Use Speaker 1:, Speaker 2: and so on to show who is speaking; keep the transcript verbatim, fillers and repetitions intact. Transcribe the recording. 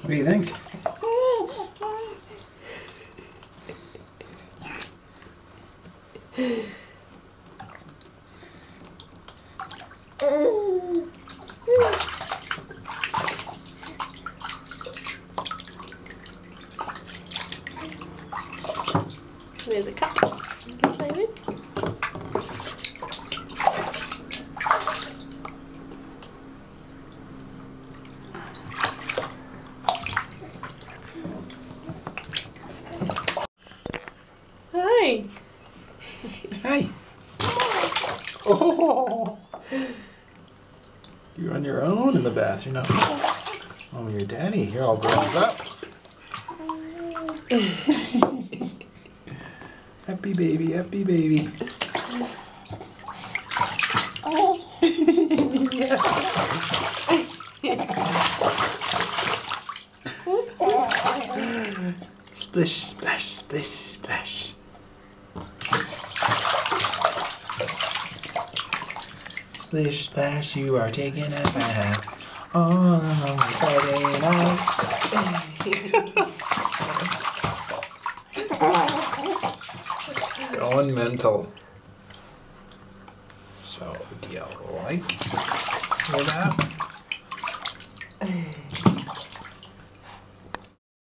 Speaker 1: do you think?
Speaker 2: There's a cup. Maybe. Hi.
Speaker 1: Hey. Oh. You're on your own in the bathroom now. Oh, your daddy. You're all grown up. Happy baby, happy baby. Yes. Splish, splash, splish, splash. Splish, splash, you are taking a bath on a Friday night. Going mental. So, do you like hear that?